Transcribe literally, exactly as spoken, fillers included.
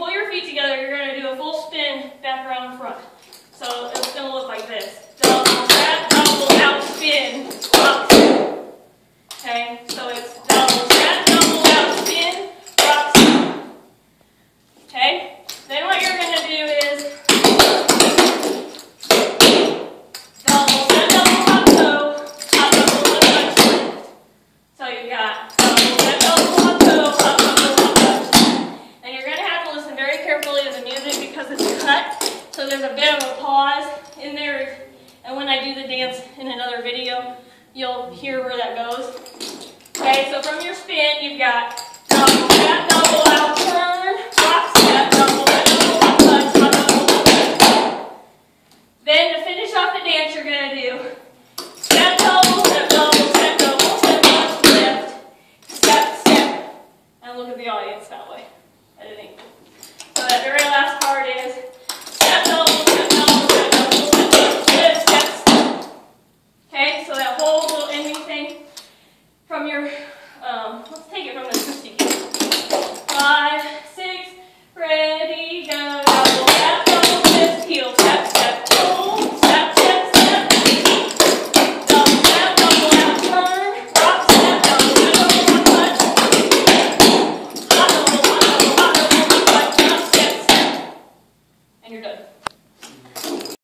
pull your feet together, you're going to do a full spin back around in front. So it's going to look like this. Double step, double out, spin, rock. Okay, so it's double step, double out, spin, rock. Okay, then what you're going to do is double step, double hop toe, hop double one touch lift. So you've got double step, double hop toe, hop double one touch. And you're going to have to listen very carefully to the music because it's cut. So there's a bit of a pause in there, and when I do the dance in another video, you'll hear where that goes. Okay, so from your spin, you've got double step, double out, turn, rock step, double step, double hop touch, hop double one touch. Then to finish off the dance, you're going to do step, double, step, double, step, double, step, touch, lift, step, step, and look at the audience that way. Editing. So that very last part is step, double, step, double, step, double, step, touch, lift, step, step. Okay, so that whole little ending thing from your, um, let's take it from the